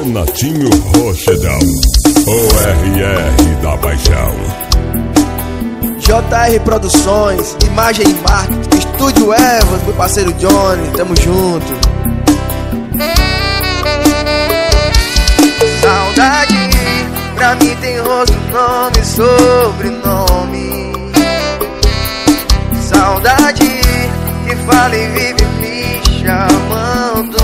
Renatinho Rochedão, ORR da Paixão. JR Produções, Imagem e Marketing, Estúdio Evas, meu parceiro Johnny, tamo junto. Saudade, pra mim tem rosto, nome, sobrenome. Saudade, que fala e vive me chamando.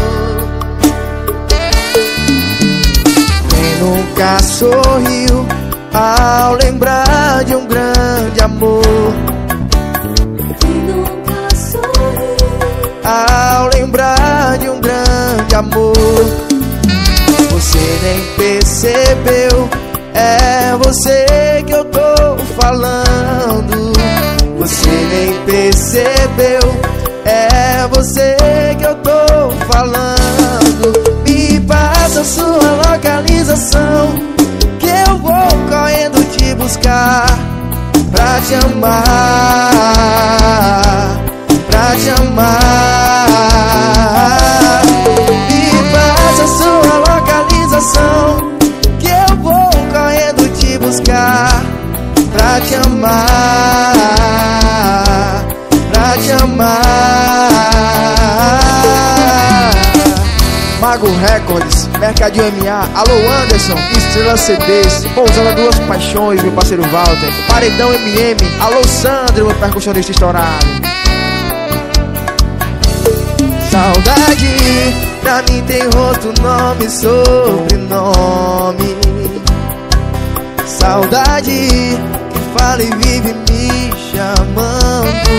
Quem nunca sorriu ao lembrar de um grande amor? Quem nunca sorriu ao lembrar de um grande amor? Você nem percebeu, é você que eu tô falando. Você nem percebeu, é você que eu tô falando. Me passa sua localização, que eu vou correndo te buscar, pra te amar, pra te amar. Me passa sua localização, que eu vou correndo te buscar, pra te amar, pra te amar. Mago Records, Mercadinho MA, alô Anderson, Estrela CDs, Pousada Duas Paixões, meu parceiro Walter, Paredão MM, alô Sandro, meu percussionista estourado. Saudade, pra mim tem rosto, nome, sobrenome. Saudade, que fala e vive me chamando.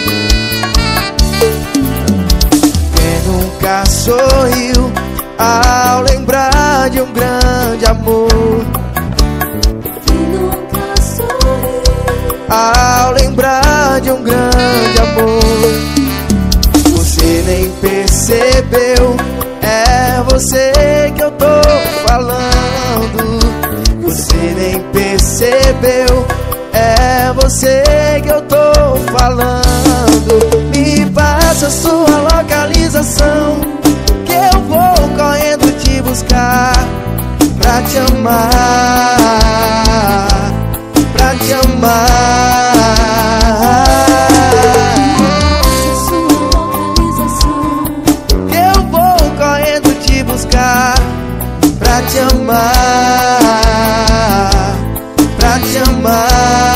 Quem nunca sorriu ao lembrar de um grande amor? Quem nunca sorriu ao lembrar de um grande amor? Você nem percebeu, é você que eu tô falando. Você nem percebeu, é você que eu tô falando. Me passa sua localização, que eu vou correndo te buscar, pra te amar, pra te amar. sua localização, Que eu vou correndo te buscar, pra te amar, pra te amar.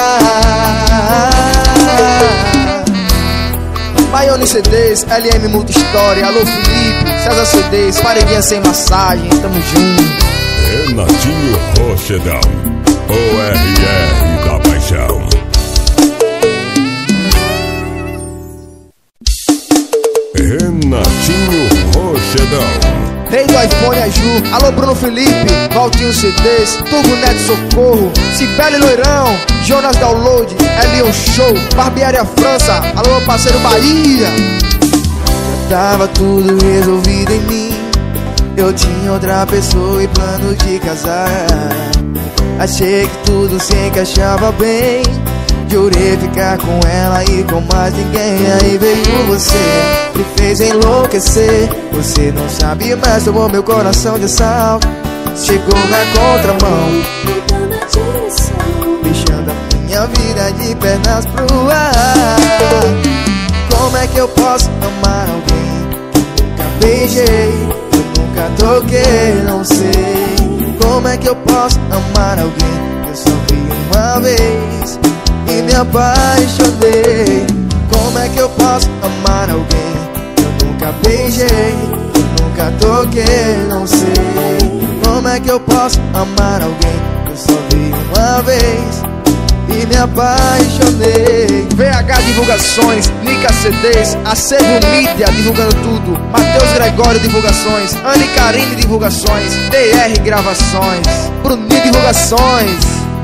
Baione CDs, LM Multistória, alô Felipe, César CDs, Paredinha Sem Massagem, tamo junto. Renatinho Rochedão, ORR da Paixão. Renatinho Rochedão. Rei do iPhone Aju, alô Bruno Felipe, Valtinho CDs, Turbo Neto Socorro, Cibele Loirão, Jonas Download, Elion Show, Barbearia França, alô meu parceiro Bahia. Já tava tudo resolvido em mim, eu tinha outra pessoa e plano de casar. Achei que tudo se encaixava bem, jurei ficar com ela e com mais ninguém. Aí veio você, me fez enlouquecer. Você não sabe, mas tomou meu coração de assalto. Chegou na contramão, mudando a direção, deixando a minha vida de pernas pro ar. Como é que eu posso amar alguém que eu nunca beijei, que eu nunca toquei, não sei. Como é que eu posso amar alguém que eu só vi uma vez e me apaixonei? Como é que eu posso amar alguém que eu nunca beijei, que eu nunca toquei, não sei. Como é que eu posso amar alguém que eu só vi uma vez e me apaixonei? VH Divulgações, Nica CDs, Acervo Mídia divulgando tudo, Matheus Gregório Divulgações, Anne Karine Divulgações, DR Gravações, Bruninho Divulgações.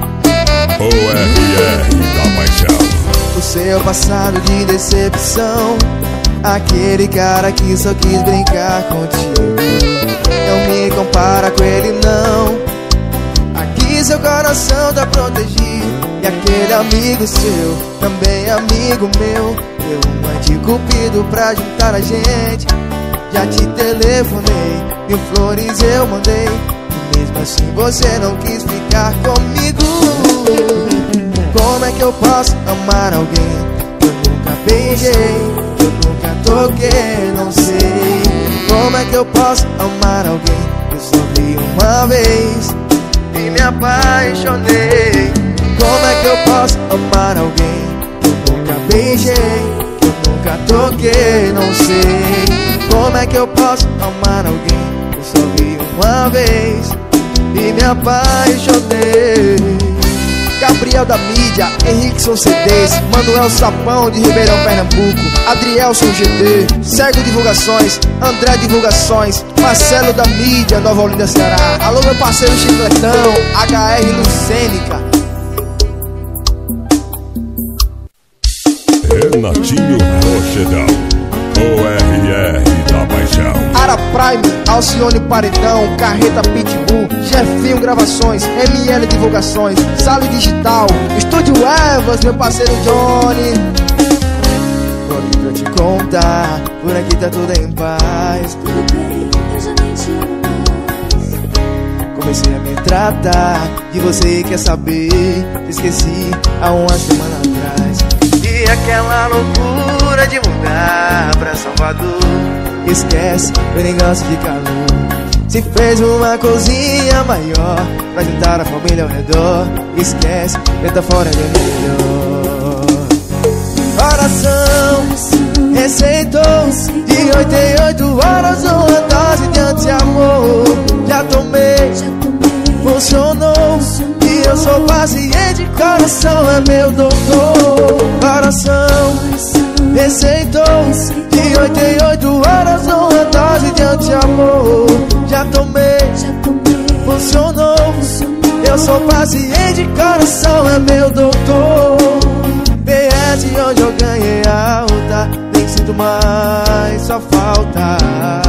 ORR da Paixão. O seu passado de decepção, aquele cara que só quis brincar contigo, não me compara com ele não. Aqui seu coração tá protegido, e aquele amigo seu também é amigo meu. Deu uma de cupido pra juntar a gente, já te telefonei, 1000 flores eu mandei, e mesmo assim você não quis ficar comigo. Como é que eu posso amar alguém que eu nunca beijei, que eu nunca toquei, não sei. Como é que eu posso amar alguém que eu só vi uma vez e me apaixonei? Como é que eu posso amar alguém que eu nunca beijei, que eu nunca toquei, não sei. Como é que eu posso amar alguém que eu só vi uma vez e me apaixonei? Gabriel da mídia, Henriqueson CDs, Manuel Sapão de Ribeirão, Pernambuco, Adrielson GD, Cego Divulgações, André Divulgações, Marcelo da mídia, Nova Olinda, Ceará. Alô meu parceiro Chicletão, HR Lucênica. Renatinho Rochedão, ORR da Paixão. Ara Prime, Alcione Paredão, Carreta Pitbull, Jefinho Gravações, ML Divulgações, Sale Digital, Estúdio Evas, meu parceiro Johnny. Tô aqui pra te contar, por aqui tá tudo em paz. Tudo bem, eu já nem te amo mais. Comecei a me tratar de você, quer saber? Te esqueci há uma semana atrás. E aquela loucura de mudar pra Salvador, esquece, eu nem gosto de calor. Se fez uma cozinha maior pra juntar a família ao redor, esquece, eu tô fora de melhor. Coração receitou de 8 em 8 horas uma dose de anti-amor. Já tomei, funcionou, e eu sou paciente, coração é meu doutor. Coração receitou de 8 em 8 horas uma dose de anti-amor. Já tomei, funcionou, eu sou paciente, coração é meu doutor. PS hoje eu ganhei alta, nem sinto mais sua falta.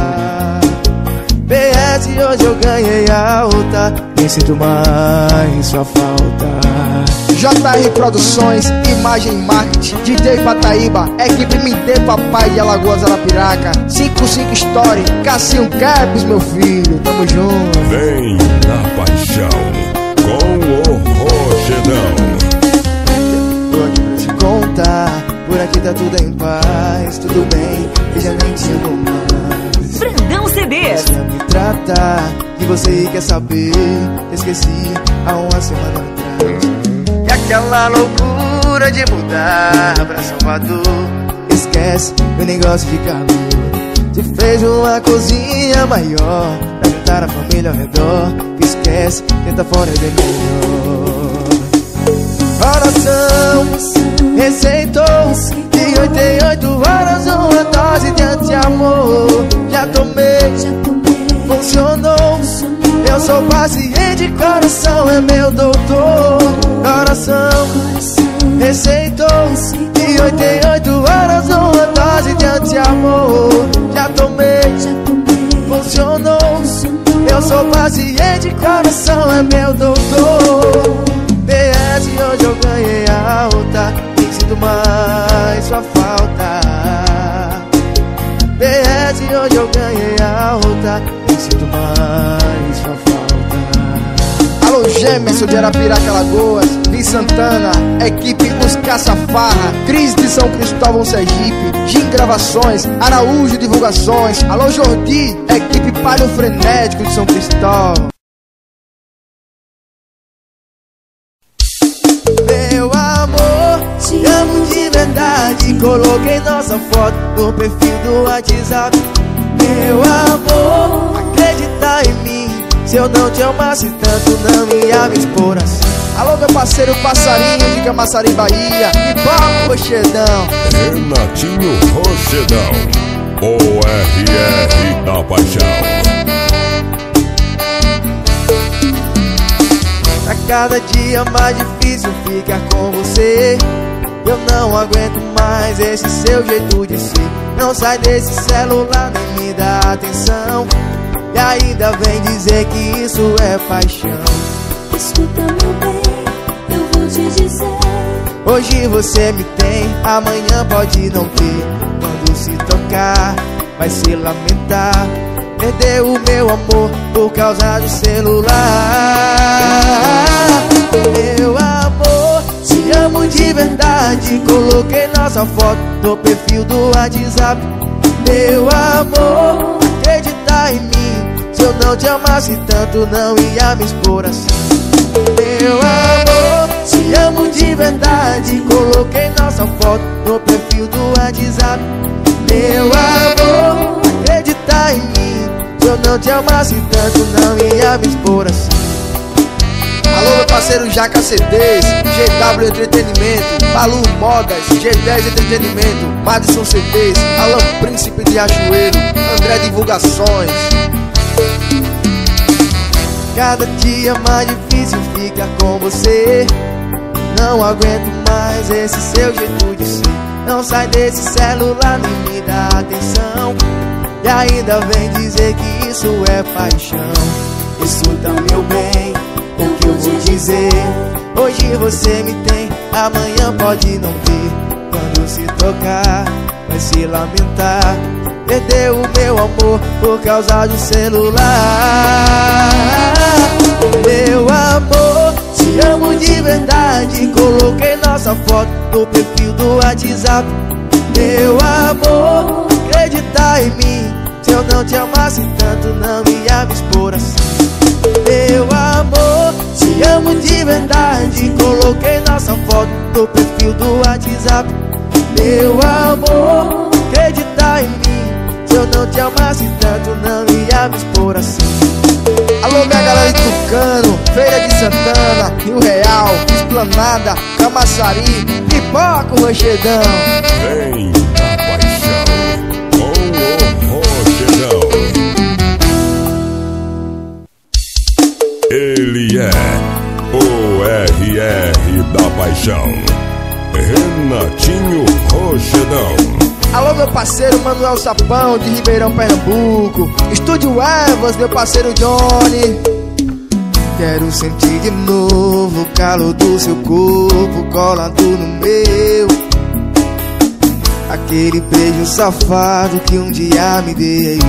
PS hoje eu ganhei alta, nem sinto mais sua falta. JR Produções, Imagem e Marketing, DJ Pataíba, equipe Mide Papai de Alagoas, Arapiraca, 55 Story, Cassinho Caps, meu filho, tamo junto. Vem na Paixão com o Rochedão. Tô aqui pra te contar, por aqui tá tudo em paz. Tudo bem, eu já nem te amo mais. Brandão CDs. Comecei a me tratar de você, quer saber? Esqueci há uma semana atrás. E aquela loucura de mudar pra Salvador, esquece, eu nem gosto de calor. Te fez uma cozinha maior pra juntar a família ao redor, esquece, quem tá fora é melhor. Coração receitou de 8 em 8 horas uma dose de anti-amor. Já tomei, funcionou, eu sou paciente, coração é meu doutor. Coração receitou de 8 em 8 horas uma dose de anti-amor. Já tomei, funcionou, eu sou paciente, coração é meu doutor. PS hoje eu ganhei alta, nem sinto mais sua falta. PS hoje eu ganhei alta, nem sinto mais sua falta. Alô Gemerson de Arapiraca, Alagoas, Vim Santana, equipe Os Caça-Farra, Cris de São Cristóvão, Sergipe, Jim Gravações, Araújo Divulgações. Alô Jordi, equipe Palio Frenético de São Cristóvão. Meu amor, te amo de verdade, coloquei nossa foto no perfil do WhatsApp. Meu amor, acredita em mim, se eu não te amasse tanto não ia me expor assim. Alô meu parceiro Passarinho de Camaçari, Bahia, e Papo Rochedão. Renatinho Rochedão, ORR da Paixão. A cada dia mais difícil ficar com você. Eu não aguento mais esse seu jeito de ser. Não sai desse celular nem me dá atenção, e ainda vem dizer que isso é paixão. Escuta meu bem, eu vou te dizer. Hoje você me tem, amanhã pode não ter. Quando se tocar vai se lamentar. Perdeu o meu amor por causa do celular. Meu amor, te amo de verdade, coloquei nossa foto no perfil do WhatsApp. Meu amor, acredita em mim, se eu não te amasse tanto não ia me expor assim. Meu amor, te amo de verdade, coloquei nossa foto no perfil do WhatsApp. Meu amor, acredita em mim, se eu não te amasse tanto não ia me expor assim. Alô, meu parceiro Jaca CDs, GW Entretenimento, Balu Modas, G10 Entretenimento, Madison CDs, Alan Príncipe de Achoeiro, André Divulgações. Cada dia mais difícil fica com você. Não aguento mais esse seu jeito de ser. Não sai desse celular nem me dá atenção. E ainda vem dizer que isso é paixão. Escuta, meu bem, o que eu vou dizer. Hoje você me tem, amanhã pode não ter. Quando se trocar, vai se lamentar. Perdeu o meu amor por causa do celular. Meu amor, te amo de verdade, coloquei nossa foto no perfil do WhatsApp. Meu amor, acredita em mim, se eu não te amasse tanto não ia me expor assim. Meu amor, te amo de verdade, coloquei nossa foto no perfil do WhatsApp. Meu amor, acredita em mim, se eu não te amasse tanto não ia me expor assim. Alô, minha galera de Tucano, Feira de Santana, Rio Real, Esplanada, Camaçari, Pipoca, o Rochedão. Vem na paixão com o Rochedão. Ele é o RR da paixão, Renatinho Rochedão. Alô, meu parceiro Manuel Sapão, de Ribeirão, Pernambuco. Estúdio Evas, meu parceiro Johnny. Quero sentir de novo o calor do seu corpo colado no meu. Aquele beijo safado que um dia me deu.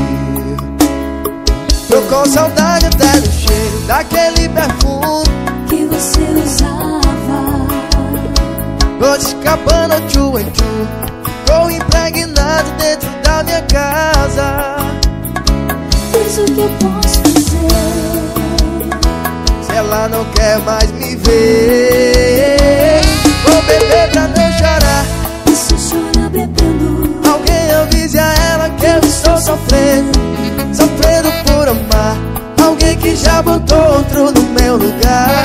Tô com saudade até do cheiro daquele perfume que você usava. Dolce Gabbana, Chu and Chu, ficou impregnado dentro da minha casa. Mas o que eu posso fazer? Se ela não quer mais me ver, vou beber pra não chorar. E se chorar bebendo? Alguém avise a ela que eu estou sofrendo, sofrendo por amar alguém que já botou outro no meu lugar.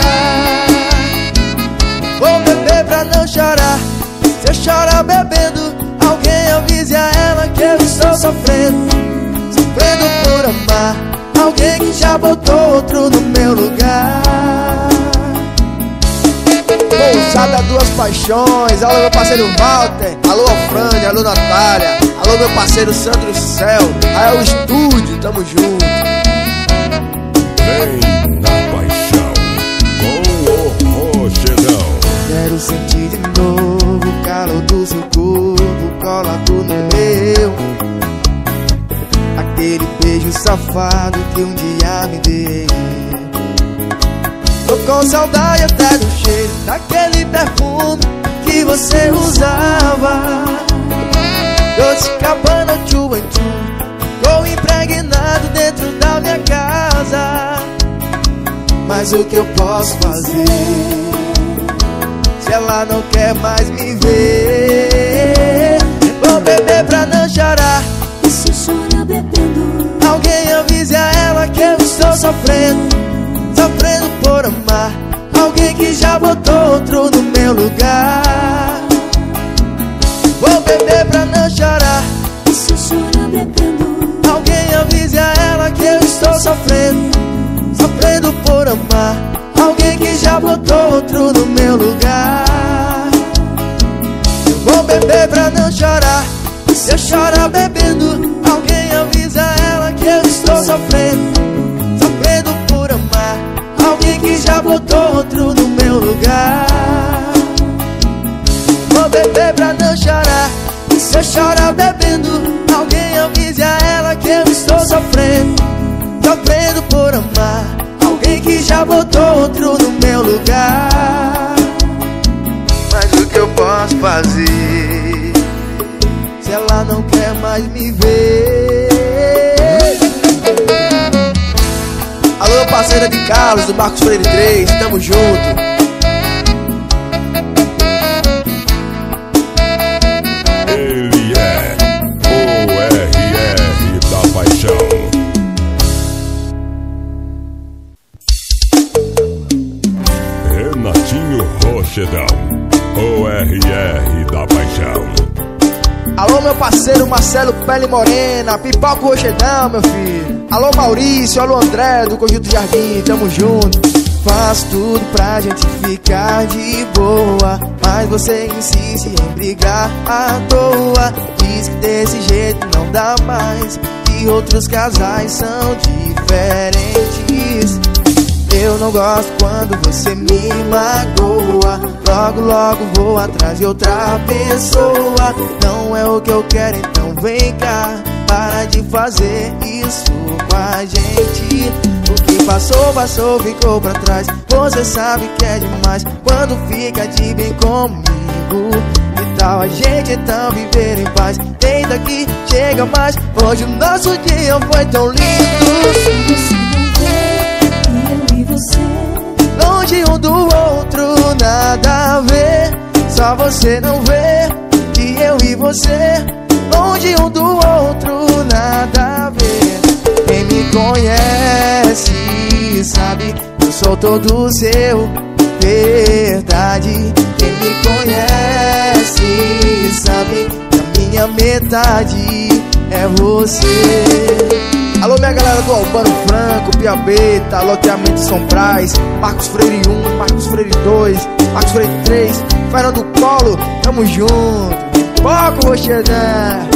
Vou beber pra não chorar. Se eu chorar bebendo, alguém avise a ela que eu estou sofrendo, sofrendo por amar alguém que já botou outro no meu lugar. Pousada Duas Paixões, alô meu parceiro Walter, alô Afrânio, alô Natália, alô meu parceiro Sandro Céu, aí é o estúdio, tamo junto. Vem na paixão com o Rochedão. Quero sentir de novo o calor do seu corpo colado no meu. Aquele beijo safado que um dia me deu. Tô com saudade até do cheiro daquele perfume que você usava. Dolce Gabbana, Chu and Chu, ficou impregnado dentro da minha casa. Mas o que eu posso fazer? Se ela não quer mais me ver, vou beber pra não chorar. E se chorar bebendo? Alguém avise a ela que eu estou sofrendo, sofrendo por amar alguém que já botou outro no meu lugar. Vou beber pra não chorar. E se chorar bebendo? Alguém avise a ela que eu estou sofrendo, sofrendo por amar alguém que já botou outro no meu lugar. Eu vou beber pra não chorar. Se eu chorar bebendo, alguém avisa ela que eu estou sofrendo, sofrendo por amar alguém que já botou outro no meu lugar. Vou beber pra não chorar. Se você chora bebendo, alguém avise a ela que eu estou sofrendo. Sofrendo por amar alguém que já botou outro no meu lugar. Mas o que eu posso fazer se ela não quer mais me ver? Alô, parceira de Carlos, do Marcos Freire 3, tamo junto. Ele é o RR da paixão. Renatinho Rochedão, o RR da paixão. Alô, meu parceiro Marcelo Pele Morena, Pipoca Rochedão, meu filho. Alô, Maurício, alô, André, do Conjunto Jardim, tamo junto. Faço tudo pra gente ficar de boa, mas você insiste em brigar à toa. Diz que desse jeito não dá mais, que outros casais são diferentes. Eu não gosto quando você me magoa, logo, logo vou atrás de outra pessoa. Não é o que eu quero, então vem cá, para de fazer isso com a gente. O que passou, passou, ficou pra trás. Você sabe que é demais quando fica de bem comigo. Que tal a gente então viver em paz? Deita aqui, chega mais, hoje o nosso dia foi tão lindo. Longe um do outro, nada a ver. Só você não vê que eu e você, longe um do outro, nada a ver. Quem me conhece sabe que eu sou todo seu, verdade. Quem me conhece sabe que a minha metade é você. Alô, minha galera do Albano Franco, Piabeta, loteamento São Brás, Marcos Freire 1, Marcos Freire 2, Marcos Freire 3, Fernando Polo, tamo junto. Foco, Rochedão.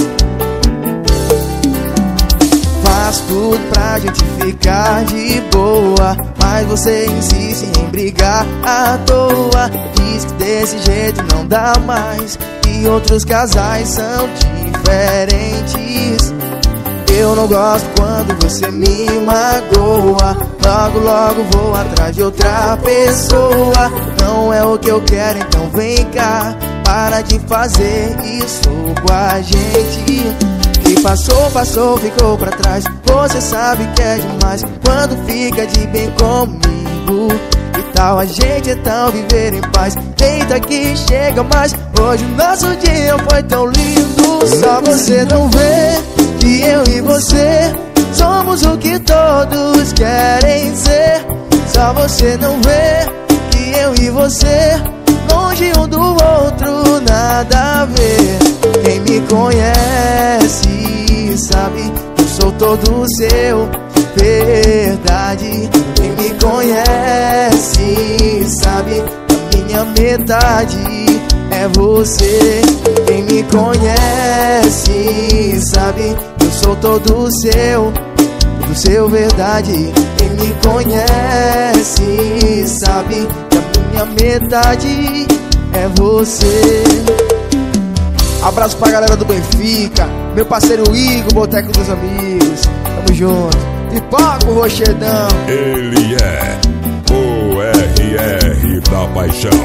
Faz tudo pra gente ficar de boa, mas você insiste em brigar à toa. Diz que desse jeito não dá mais, que outros casais são diferentes. Eu não gosto quando você me magoa, logo, logo vou atrás de outra pessoa. Não é o que eu quero, então vem cá, para de fazer isso com a gente. Que passou, passou, ficou pra trás. Você sabe que é demais quando fica de bem comigo. Que tal a gente então viver em paz? Deita aqui, chega mais, hoje o nosso dia foi tão lindo. Só você não vê que eu e você somos o que todos querem ser. Só você não vê que eu e você, longe um do outro, nada a ver. Quem me conhece sabe que eu sou todo seu, verdade. Quem me conhece sabe que a minha metade é você. Quem me conhece sabe que eu sou todo seu, verdade. Quem me conhece sabe que a minha metade é você. Abraço pra galera do Benfica, meu parceiro Igor, Boteco dos Amigos, tamo junto. Pipoca o Rochedão. Ele é o RR da paixão.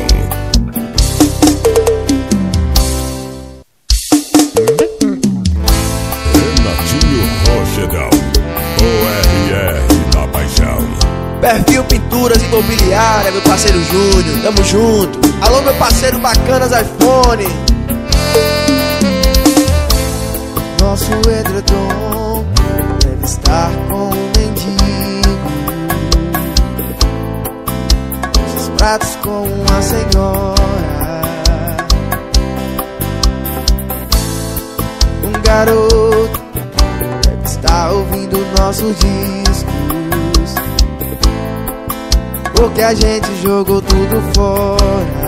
Renatinho Rochedão, o RR da paixão. Perfil Pinturas Imobiliária, meu parceiro Júnior, tamo junto. Alô, meu parceiro Bacanas iPhone. Nosso edredom deve estar com um mendigo, os pratos com uma senhora, um garoto deve estar ouvindo nossos discos, porque a gente jogou tudo fora.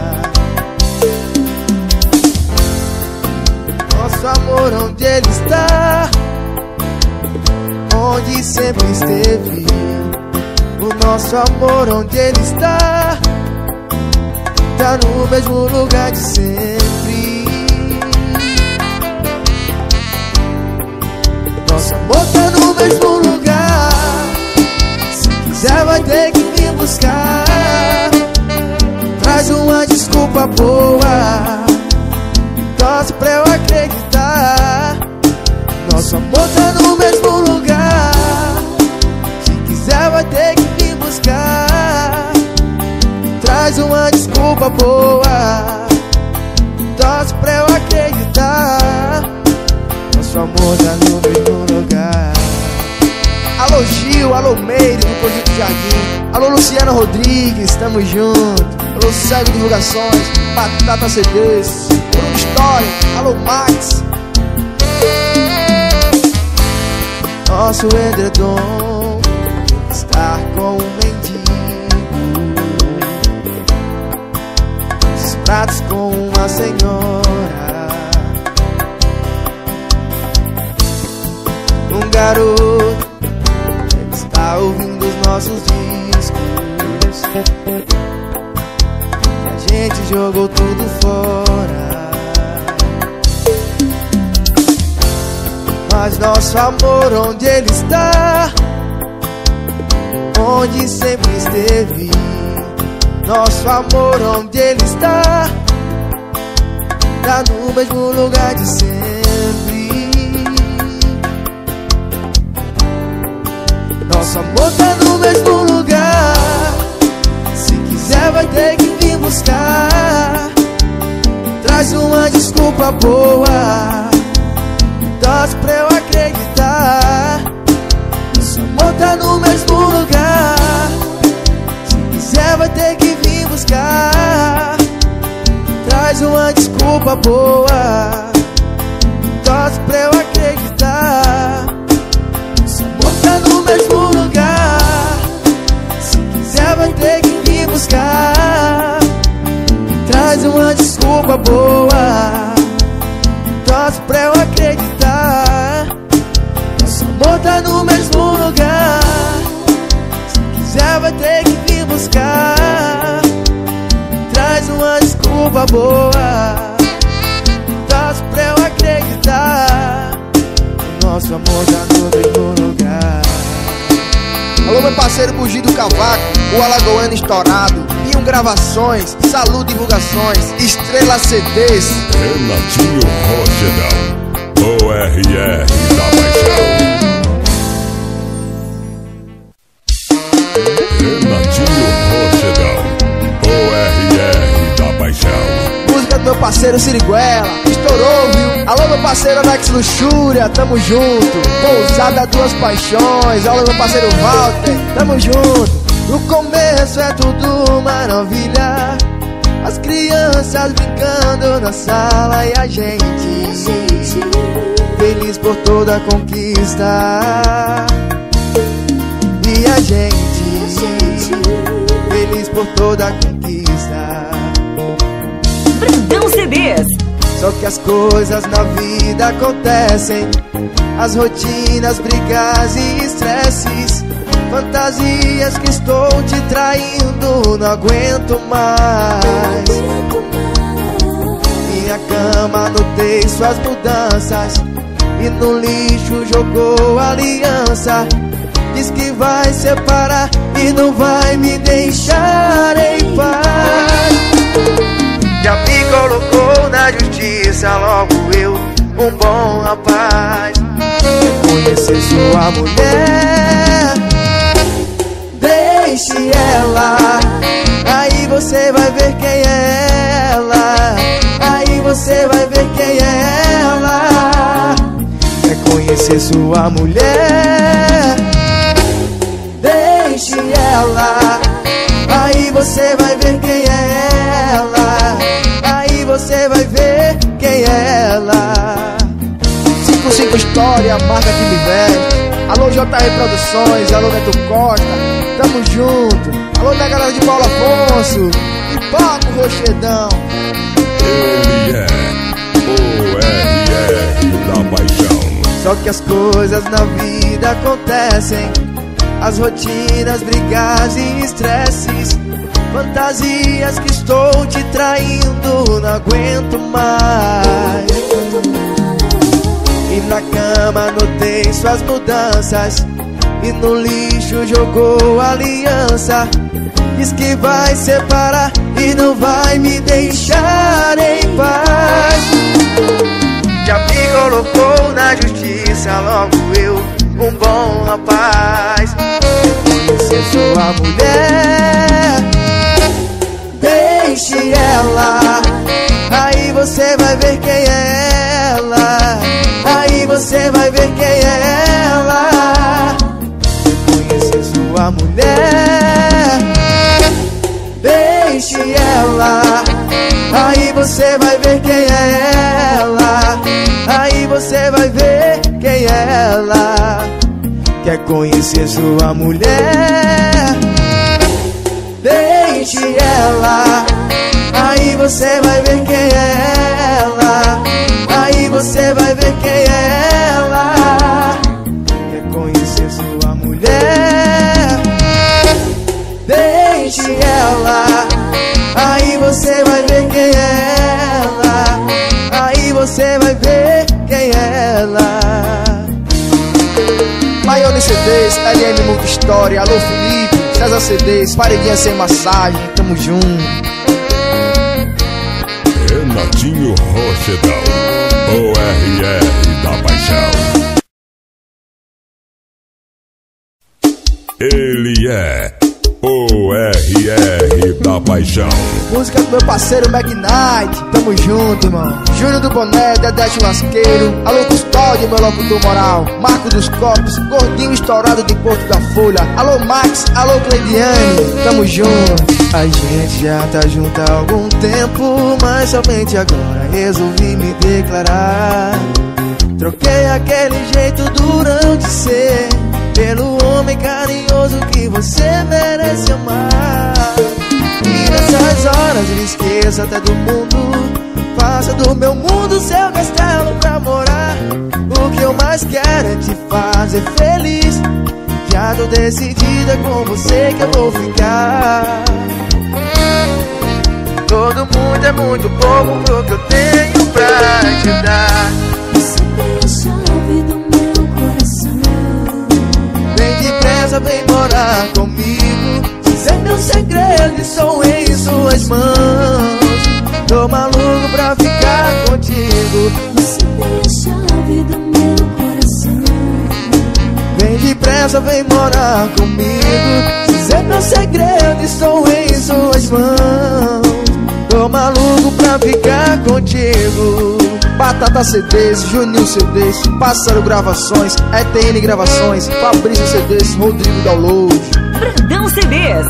Nosso amor, onde ele está? Onde sempre esteve. O nosso amor, onde ele está? Tá no mesmo lugar de sempre. Nosso amor tá no mesmo lugar. Se quiser vai ter que vir buscar. Traz uma desculpa boa, torce pra eu acreditar. Nosso amor tá no mesmo lugar. Se quiser vai ter que vir buscar. Traz uma desculpa boa, torce pra eu acreditar. Nosso amor tá no mesmo lugar. Alô Gil, alô Meire do Conjunto Jardim. Alô Luciana Rodrigues, tamo junto. Alô Cego Divulgações, Batata CDs, Bruno História, alô Max. Nosso edredom estar com um mendigo, os pratos com uma senhora, um garoto está ouvindo os nossos discos. E a gente jogou tudo fora. Mas nosso amor, onde ele está? Onde sempre esteve. Nosso amor, onde ele está? Tá no mesmo lugar de sempre. Nosso amor tá no mesmo lugar. Se quiser vai ter que vir buscar. Traz uma desculpa boa, torce pra eu acreditar. Nosso amor tá no mesmo lugar. Se quiser vai ter que vir buscar. Traz uma desculpa boa, torce pra eu acreditar. Nosso amor tá no mesmo lugar. Se quiser vai ter que vir buscar. Traz uma desculpa boa, torce pra eu acreditar. Nosso amor tá no mesmo lugar. Se quiser vai ter que vir buscar. Traz uma desculpa boa, torce pra eu acreditar. Nosso amor tá no mesmo lugar. Alô meu parceiro Bugido Cavaco, o Alagoano Estourado, Pinho Gravações, Salu Divulgações, Estrela CDs, Renatinho Rochedão, ORR da Paixão. Renatinho Rochedão, ORR da Paixão. Música do meu parceiro Siriguela, estourou, viu? Alô meu parceiro Alex Luxúria, tamo junto. Pousada Duas Paixões, alô meu parceiro Walter, tamo junto. No começo é tudo maravilha, as crianças brincando na sala e a gente feliz por toda a conquista. E a gente feliz por toda a conquista. Brandão CDs. Só que as coisas na vida acontecem, as rotinas, brigas e estresses, fantasias que estou te traindo, não aguento mais. Minha cama notei suas mudanças e no lixo jogou a aliança. Diz que vai separar e não vai me deixar em paz. Já me colocou na justiça, logo eu, um bom rapaz. Reconhecer sua mulher, deixe ela, aí você vai ver quem é ela. Aí você vai ver quem é ela. Reconhecer sua mulher, deixe ela, aí você vai ver quem é ela. Aí você vai ver quem é ela. 55 História, marca que me veste. Alô JR Produções, alô Neto Costa, tamo junto. Alô da galera de Paulo Afonso e Paco Rochedão. Ele é ORR da Paixão. Só que as coisas na vida acontecem, as rotinas, brigas e estresses, fantasias que estou te traindo, não aguento mais. E na cama notei suas mudanças, e no lixo jogou a aliança. Diz que vai separar e não vai me deixar em paz. Já me colocou na justiça, logo eu, um bom rapaz. Conhecer sua mulher, deixe ela, aí você vai ver quem é ela. Aí você vai ver quem é ela. Conhecer sua mulher, deixe ela, aí você vai ver quem é ela. Aí você vai ver quem é ela. Quer conhecer sua mulher? Deixe ela, aí você vai ver quem é ela. Aí você vai ver quem é ela. Quer conhecer sua mulher? Deixe ela, aí você vai ver quem é ela. Aí você vai ver quem é ela. Maione CDs, LM Multi História, alô Felipe, César CDs, paredinha sem massagem, tamo junto. Renatinho Rochedão, ORR da Paixão. Ele é ORR da Paixão. Música do meu parceiro Magnite, tamo junto, irmão. Júnior do Boné, Dedé Churrasqueiro, alô Custódio, meu locutor moral. Marco dos Copos, gordinho estourado de Porto da Folha. Alô Max, alô Cleidiane, tamo junto. A gente já tá junto há algum tempo, mas somente agora resolvi me declarar. Troquei aquele jeito durão de ser pelo homem carinhoso que você merece amar. E nessas horas eu esqueço até do mundo, faça do meu mundo seu castelo pra morar. O que eu mais quero é te fazer feliz. Já tô decidida com você que eu vou ficar. Todo mundo é muito pouco pro que eu tenho pra te dar. Você tem a chave do meu coração. Vem depressa, vem morar comigo. Dizer meu segredo e sou em suas mãos. Tô maluco pra ficar contigo. Você tem a chave do meu coração. Vem depressa, vem morar comigo. Dizer meu segredo e sou em suas mãos. Tô maluco pra ficar contigo. Batata CDs, Juninho CDs, Pássaro Gravações, ETN Gravações, Fabrício CDs, Rodrigo Download. Brandão CDs.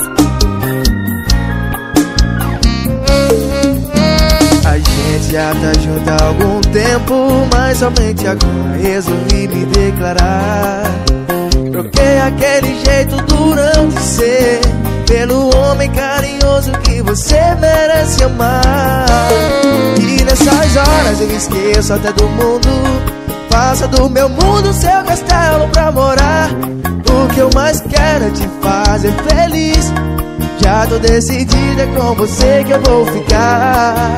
A gente já tá junto há algum tempo, mas somente agora resolvi me declarar. Troquei aquele jeito durão de ser pelo homem carinhoso que você merece amar. E nessas horas eu esqueço até do mundo, faça do meu mundo seu castelo pra morar. O que eu mais quero é te fazer feliz. Já tô decidida com você que eu vou ficar.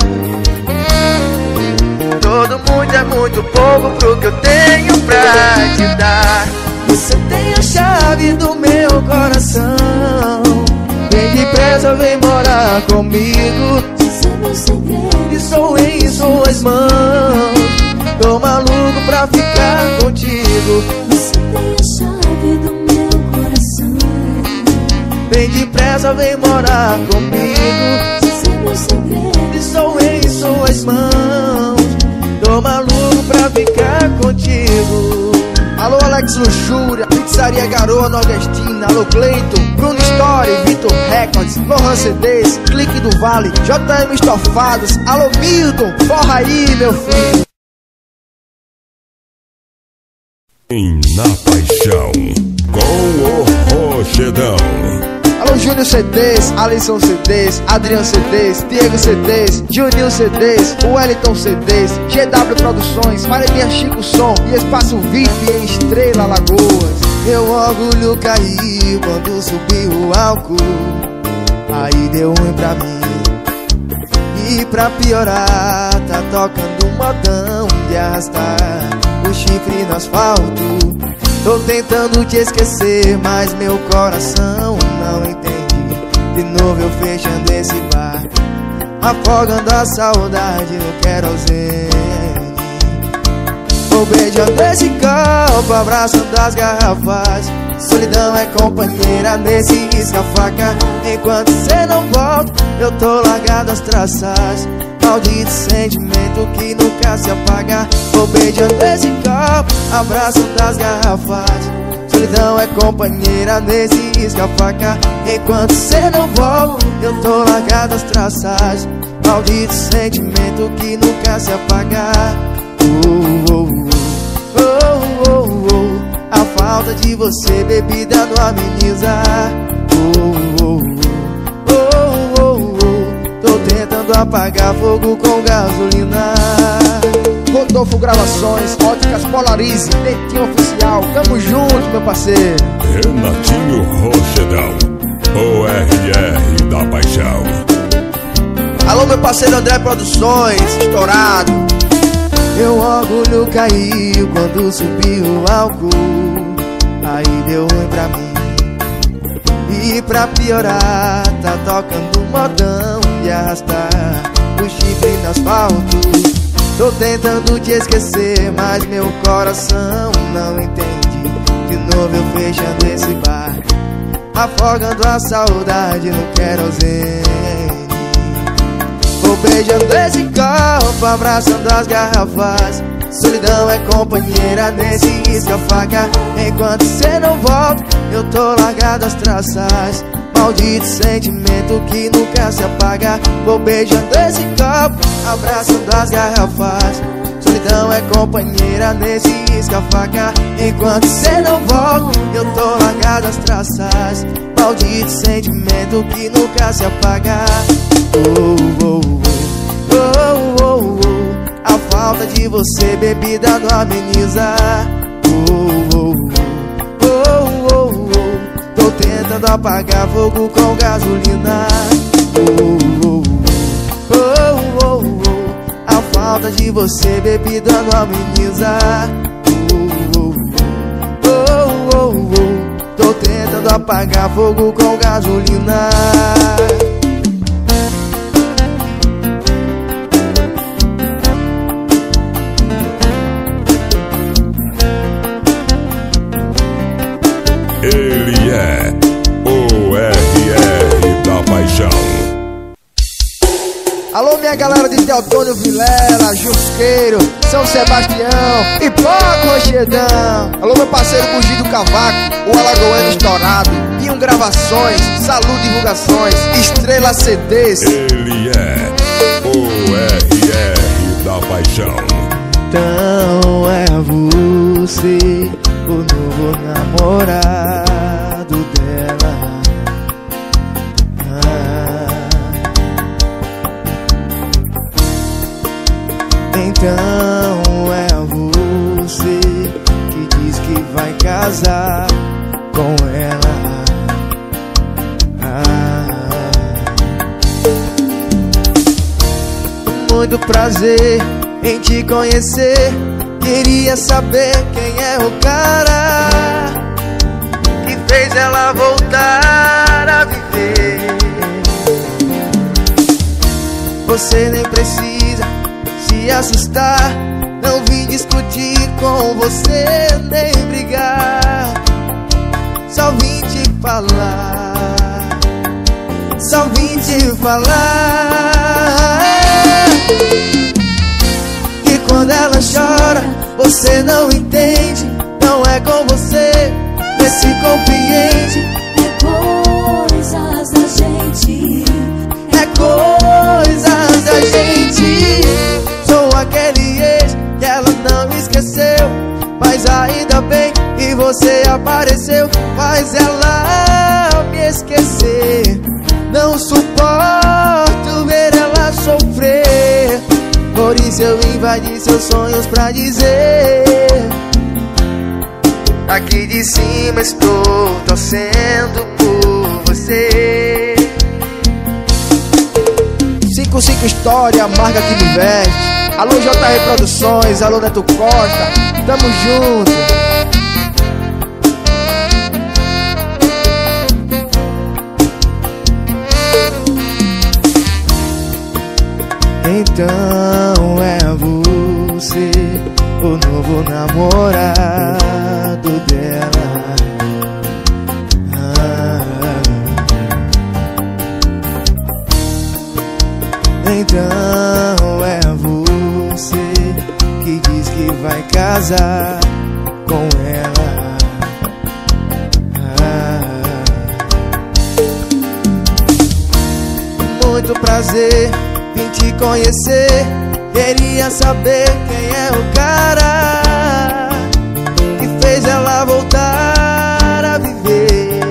Todo mundo é muito pouco pro que eu tenho pra te dar. Você tem a chave do meu coração. Vem depressa, vem morar comigo. Dizer meu segredo E sou em suas mãos. Tô maluco pra ficar contigo. Você tem a chave do meu coração. Vem depressa, vem morar comigo. Dizer meu segredo E sou em suas mãos. Tô maluco pra ficar contigo. Alô Alex Luxúria, Pizzaria Garoa Nordestina. Alô Cleiton, Bruno Story, Vitor Records, Lohan CDs, Clique do Vale, JM Estofados. Alô Milton, forra aí meu filho. Na Paixão, com o Rochedão. Alô Júnior CDs, Alisson CDs, Adriano CDs, Diego CDs, Juninho CDs, Wellington CDs, GW Produções, Paredinha Chico Som e Espaço VIP em Estrela Lagoas. Meu orgulho caiu quando subiu o álcool, aí deu ruim pra mim. E pra piorar, tá tocando um modão de arrastar o chifre no asfalto. Tô tentando te esquecer, mas meu coração não entende. De novo eu fechando esse bar, afogando a saudade no querosene. Vou beijando esse copo, abraçando as garrafas. Solidão é companheira nesse risca-faca. Enquanto cê não volta, eu tô largado às traças. Maldito sentimento que nunca se apaga. Vou beijando esse copo, abraçando as garrafas. Solidão é companheira nesse risca-faca. Enquanto cê não volta, eu tô largado às traças. Maldito sentimento que nunca se apaga. A falta de você, bebida, não ameniza. Tô tentando apagar fogo com gasolina. Rodolfo Gravações, Óticas Polarize, Dentinho Oficial. Tamo junto, meu parceiro. Renatinho Rochedão, ORR da Paixão. Alô, meu parceiro André Produções, estourado. Meu orgulho caiu quando subiu o álcool. Aí deu ruim pra mim. E pra piorar, tá tocando modão de arrastar o chifre no asfalto. Tô tentando te esquecer, mas meu coração não entende. De novo eu fechando esse bar, afogando a saudade no querosene. Vou beijando esse copo, abraçando as garrafas. Solidão é companheira nesse risca-faca. Enquanto cê não volta, eu tô largado às traças. Maldito sentimento que nunca se apaga. Vou beijando esse copo, abraçando as garrafas. Solidão é companheira nesse risca-faca. Enquanto cê não volta, eu tô largado às traças. Maldito sentimento que nunca se apaga. A falta de você, bebida, não ameniza. Tô tentando apagar fogo com gasolina. A falta de você, bebida, não ameniza. Tô tentando apagar fogo com gasolina. Ele é ORR da Paixão. Alô, minha galera de Teotônio Vilela, Jusqueiro, São Sebastião e Paco Rochedão. Alô, meu parceiro Bugido Cavaco, o Alagoano Estourado, Pinho Gravações, Saúde Divulgações, Estrela CDs. Ele é ORR da Paixão. Então é você o novo namorado dela. Então é você que diz que vai casar com ela. Muito prazer em te conhecer. Queria saber quem é o cara que fez ela voltar a viver. Você nem precisa se assustar. Não vim discutir com você nem brigar. Só vim te falar. Só vim te falar. E quando ela chora, você não entende. Não é com você, vê se compreende. É coisas da gente. É coisas da gente. Sou aquele ex que ela não esqueceu, mas ainda bem que você apareceu. Faz ela me esquecer. Não suporto ver ela sofrer. Por isso eu invadi seus sonhos pra dizer: aqui de cima estou torcendo por você. 55 História, marca que me veste. Alô, JR Produções, alô, Neto Costa, tamo junto. Então é você, o novo namorado dela. Então é você que diz que vai casar com ela. Muito prazer, vim te conhecer. Queria saber quem é o cara que fez ela voltar a viver.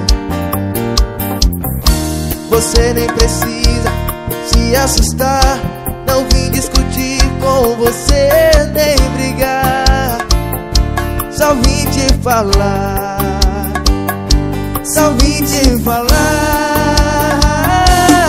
Você nem precisa se assustar, não vim discutir com você nem brigar. Só vim te falar, só vim te falar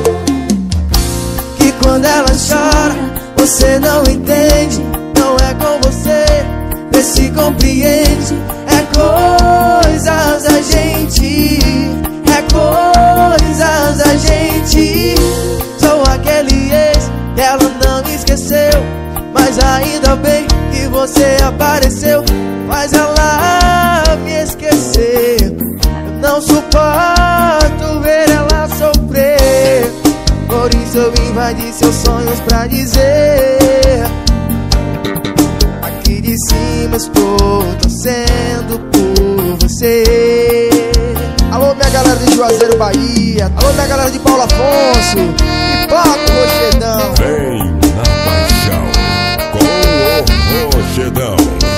que quando ela chora, você não entende. Não é com você, vê se compreende. É coisas da gente, é coisas da gente. Sou aquele ex que ela não esqueceu, mas ainda bem que você apareceu. Faz ela me esquecer. Eu não suporto ver ela sofrer. Por isso eu invadi seus sonhos pra dizer: aqui de cima estou torcendo por você. Alô, minha galera de Juazeiro, Bahia. Alô, minha galera de Paulo Afonso. Pipoca, Rochedão. Vem na paixão com o Rochedão.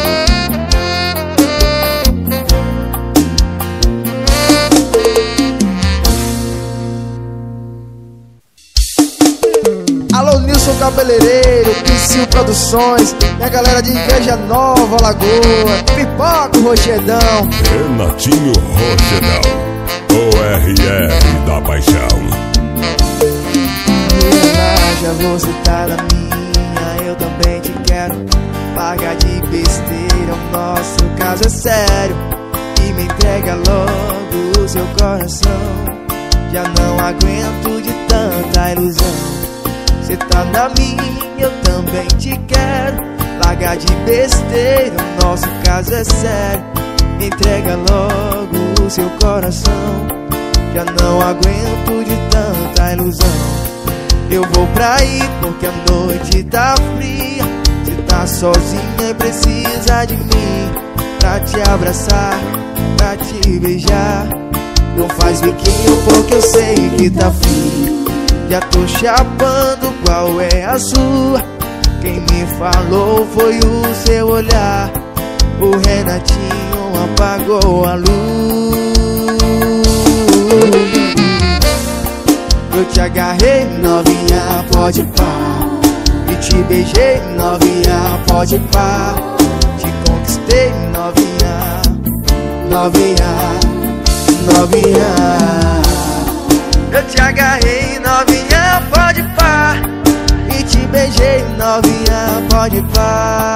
Alô, Nilson Cabeleireiro, Psyu Produções, minha galera de Igreja Nova, Lagoa. Pipoca, Rochedão. Renatinho Rochedão, o RR da paixão. Já você tá na minha, eu também te quero. Paga de besteira, o nosso caso é sério. E me entrega logo o seu coração. Já não aguento de tanta ilusão. Cê tá na minha, eu também te quero. Larga de besteira, o nosso caso é sério. Me entrega logo o seu coração. Já não aguento de tanta ilusão. Eu vou pra aí porque a noite tá fria. Cê tá sozinha e precisa de mim pra te abraçar, pra te beijar. Não faz biquinho porque eu sei que tá frio. Já tô chapando, qual é a sua? Quem me falou foi o seu olhar. O Renatinho apagou a luz. Eu te agarrei, novinha, pode pá. E te beijei, novinha, pode pá. Te conquistei, novinha, novinha, novinha. Eu te agarrei, novinha, pode pá. E te beijei, novinha, pode pá.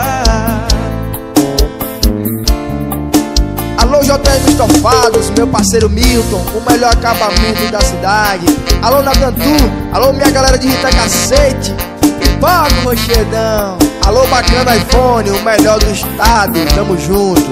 Alô, JM Estofados, meu parceiro Milton, o melhor acabamento da cidade. Alô, Nagantu, alô, minha galera de Rita Cacete. Pipoca, Rochedão. Alô, Bacana iPhone, o melhor do estado. Tamo junto.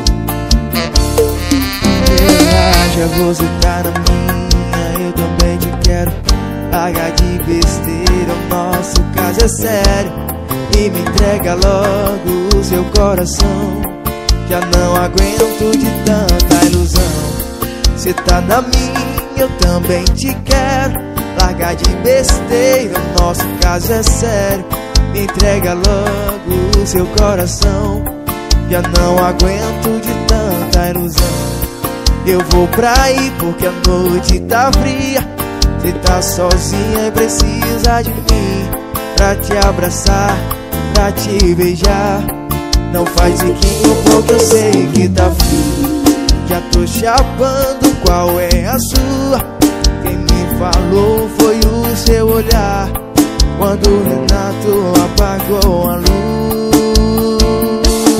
Já você tá na minha, eu também te quero. Larga de besteira, o nosso caso é sério. E me entrega logo o seu coração. Já não aguento de tanta ilusão. Cê tá na minha, eu também te quero. Larga de besteira, o nosso caso é sério. Me entrega logo o seu coração. Já não aguento de tanta ilusão. Eu vou pra aí porque a noite tá fria. Cê tá sozinha e precisa de mim pra te abraçar, pra te beijar. Não faz biquinho porque eu sei que tá frio. Já tô chapando, qual é a sua? Quem me falou foi o seu olhar. Quando o Renato apagou a luz.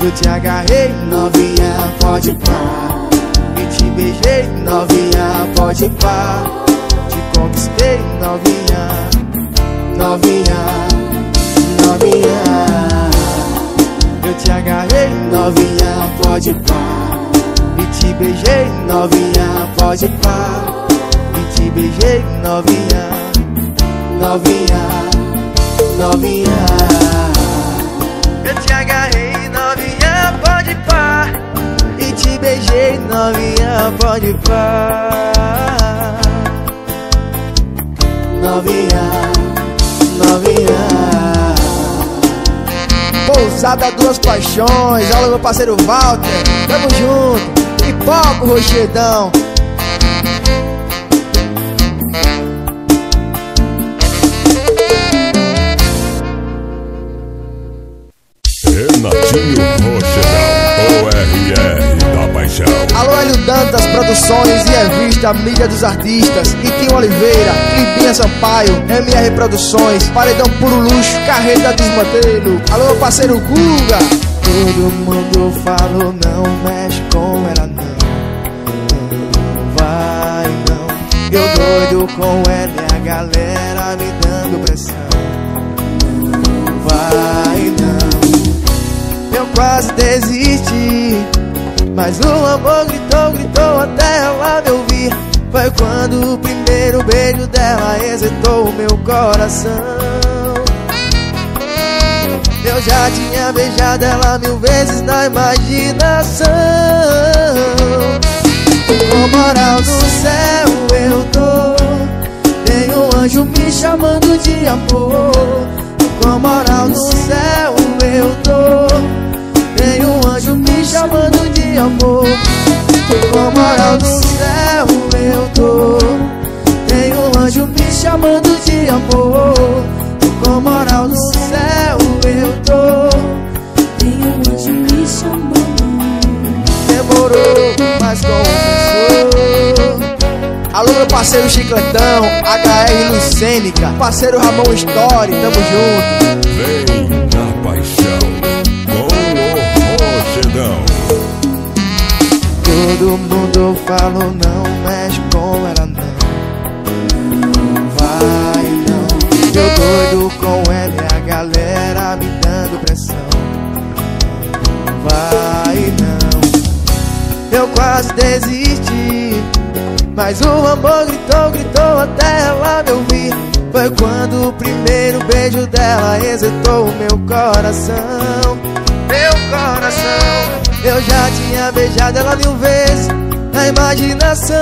Eu te agarrei, novinha, pode pá. E te beijei, novinha, pode pá. Te conquistei, novinha, novinha, novinha. Eu te agarrei, novinha, pode pá. E te beijei, novinha, pode pá. E te beijei, novinha, novinha, novinha. Eu te agarrei, novinha, pode pá. E te beijei, novinha, pode pá. Novinha, novinha. Pousada Duas Paixões, alô meu parceiro Walter, tamo junto, Pipoca, Rochedão. Renatinho Rochedão, ORR da Paixão. Alô Hélio Dantas Produções e Revista Mídia dos Artistas, Itinho Oliveira, Clipinha Sampaio, MR Produções, Paredão Puro Luxo, Carreta Desmantelo. Alô meu parceiro Guga. Todo mundo falou não mexe com ela não. Não vai não. Eu doido com ela e a galera me dando pressão. Não vai não. Eu quase desisti, mas o amor gritou, gritou até ela me ouvir. Foi quando o primeiro beijo dela excitou o meu coração. Eu já tinha beijado ela 1000 vezes na imaginação. Com moral do céu eu tô, tem um anjo me chamando de amor. Com moral do céu eu tô, tem um anjo me chamando de amor. Com moral do céu eu tô, tem um anjo me chamando de amor. Com moral do céu eu tô, Tem um anjo me chamando. demorou, mas compensou. Alô meu parceiro Chicletão, HR Lucênica, parceiro Ramon Story, tamo junto. Vem na Paixão com o Rochedão. Todo mundo falou não mexe com ela não. Não vai não. Eu doido com ela e a galera me dando pressão. Não vai não. Eu quase desisti, mas o amor gritou, gritou até ela me ouvir. Foi quando o primeiro beijo dela excitou o meu coração. Meu coração. Eu já tinha beijado ela 1000 vezes na imaginação.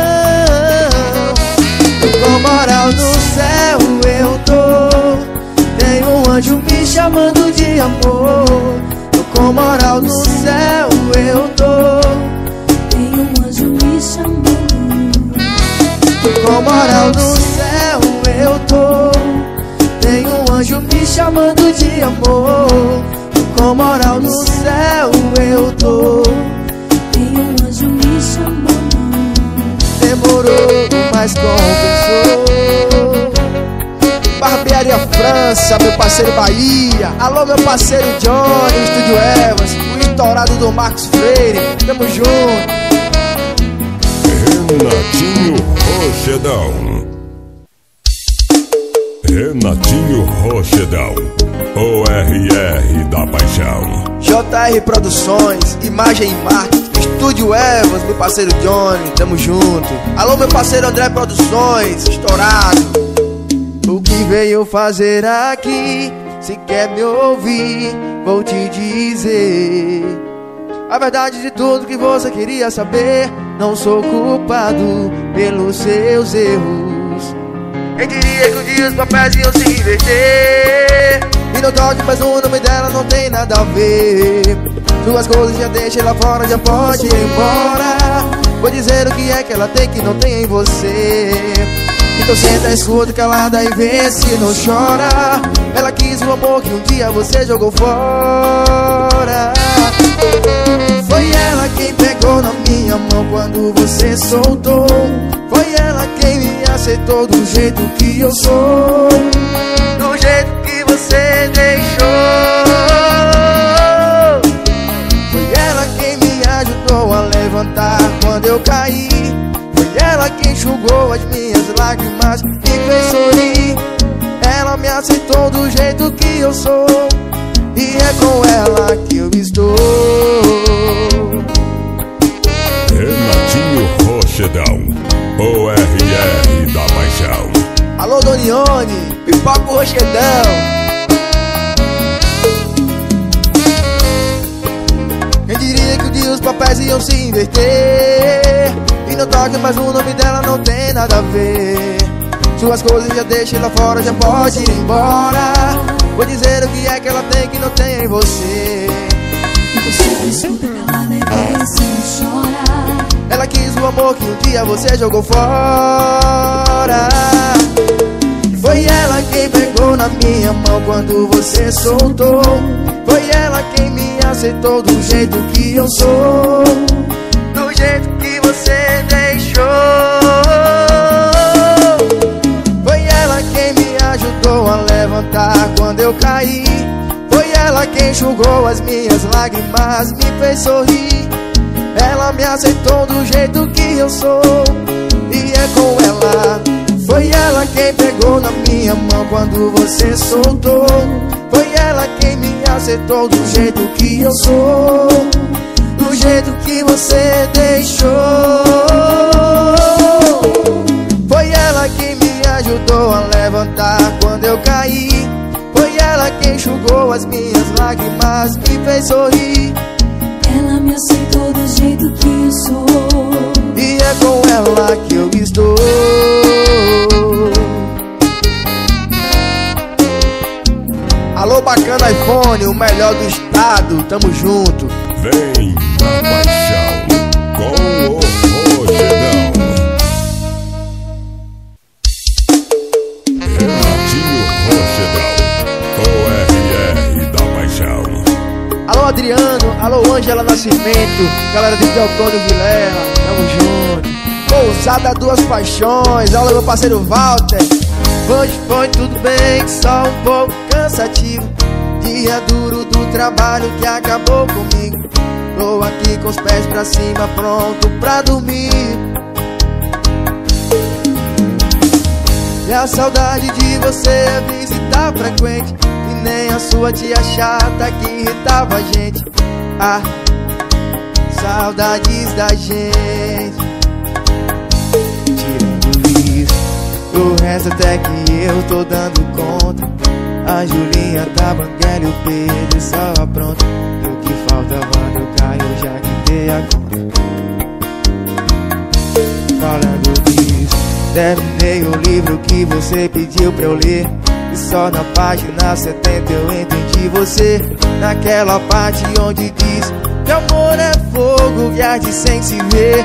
Com moral do céu eu tô, tem um anjo me chamando de amor. Com moral do céu eu tô, Tem um anjo me chamando. com moral do céu eu tô, tem um anjo me chamando de amor. Com moral do céu eu tô, Tem um anjo me chamando. demorou, mas compensou. Barbearia França, meu parceiro Bahia. Alô meu parceiro Johnny, Estúdio Evans, o estourado do Marcos Freire, tamo junto. Renatinho Rochedão. Renatinho Rochedão, ORR da Paixão. JR Produções, Imagem e Marketing, Estúdio Evans, meu parceiro Johnny, tamo junto. Alô meu parceiro André Produções, estourado. O que veio fazer aqui? Se quer me ouvir, vou te dizer a verdade de tudo que você queria saber. Não sou culpado pelos seus erros. Quem diria que um dia os papéis iam se inverter? E não toque mais o nome dela, não tem nada a ver. Suas coisas já deixa lá fora, já pode ir embora. Vou dizer o que é que ela tem que não tem em você. Então senta, escuta, calada e vê se não chora. Ela quis o amor que um dia você jogou fora. Foi ela quem pegou na minha mão quando você soltou. Foi ela quem me aceitou do jeito que eu sou, do jeito que você deixou. levantar quando eu caí. Foi ela que enxugou as minhas lágrimas, me fez sorrir. Ela me aceitou do jeito que eu sou, e é com ela que eu estou. Renatinho Rochedão, ORR da Paixão. Alô, Donione, Pipoca o Rochedão. Quem diria que um dia os papéis iam se inverter, e não toque mais o nome dela, não tem nada a ver. Suas coisas já deixei lá fora, já pode ir embora. Vou dizer o que é que ela tem que não tem em você. Você escuta calada e desce e chora. Ela quis o amor que um dia você jogou fora. Foi ela quem pegou na minha mão quando você soltou. Foi ela quem me aceitou do jeito que eu sou, do jeito que você deixou. Foi ela quem me ajudou a levantar quando eu caí. Foi ela quem enxugou as minhas lágrimas, me fez sorrir. Ela me aceitou do jeito que eu sou, e é com ela. Foi ela quem pegou na minha mão quando você soltou. Foi ela quem me aceitou do jeito que eu sou, do jeito que você deixou. Foi ela quem me ajudou a levantar quando eu caí. Foi ela quem enxugou as minhas lágrimas, me fez sorrir. Ela me aceitou do jeito que eu sou, e é com ela que eu estou. Alô, bacana iPhone, o melhor do estado, tamo junto. Vem na Paixão com o Rochedão. Renatinho Rochedão, ORR da Paixão. Alô, Adriano, alô, Ângela Nascimento, galera de Teotônio Vilela, tamo junto. Pousada Duas Paixões, alô, meu parceiro Walter. Hoje foi tudo bem, só um pouco cansativo. Dia duro do trabalho que acabou comigo. Tô aqui com os pés pra cima, pronto pra dormir. E a saudade de você é visita frequente, e nem a sua tia chata que irritava a gente. Ah, saudades da gente. Tirando isso, o resto até que eu tô dando conta. A Julinha tá banguela e o Pedro só apronta. E o que faltava no carro eu já quitei a conta. Falando disso, terminei o livro que você pediu pra eu ler, e só na página 70 eu entendi você. Naquela parte onde diz que amor é fogo que arde sem se ver.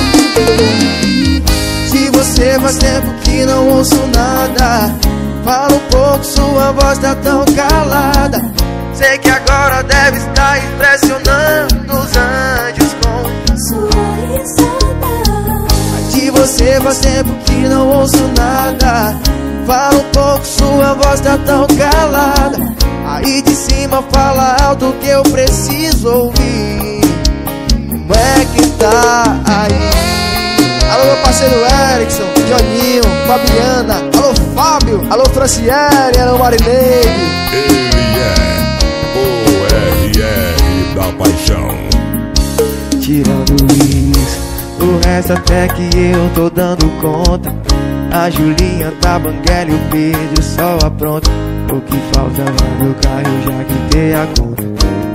Se você faz tempo que não ouço nada, fala um pouco, sua voz tá tão calada. Sei que agora deve estar impressionando os anjos com sua risada. de você faz tempo que não ouço nada. Fala um pouco, sua voz tá tão calada. Aí de cima fala alto que eu preciso ouvir. Como é que tá aí? Alô, meu parceiro Erickson, Joninho, Fabiana. Alô, Fábio. Alô, Franciele. Alô, Marineide. Ele é ORR da Paixão. Tirando isso, o resto até que eu tô dando conta. A Julinha tá banguela e o Pedro só apronta. O que faltava no carro eu já quitei a conta.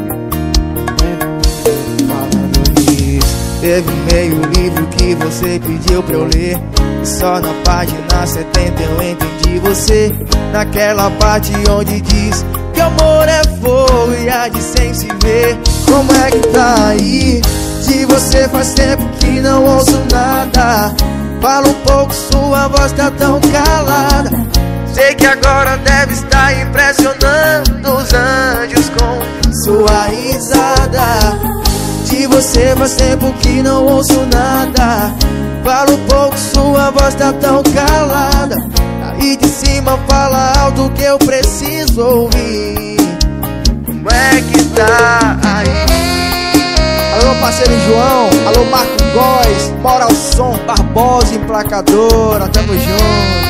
Falando nisso, teve meio livro que você pediu pra eu ler, e só na página 70 eu entendi você. Naquela parte onde diz que amor é fogo e arde sem se ver. Como é que tá aí? Se você faz tempo que não ouço nada, fala um pouco, sua voz tá tão calada. Sei que agora deve estar impressionando os anjos com sua risada. Se você faz tempo que não ouço nada, fala um pouco, sua voz tá tão calada. Aí de cima fala alto que eu preciso ouvir. Como é que tá aí? Alô, parceiro João, alô, Marco Góes, Moral Som, Barbosa Emplacadora, tamo junto.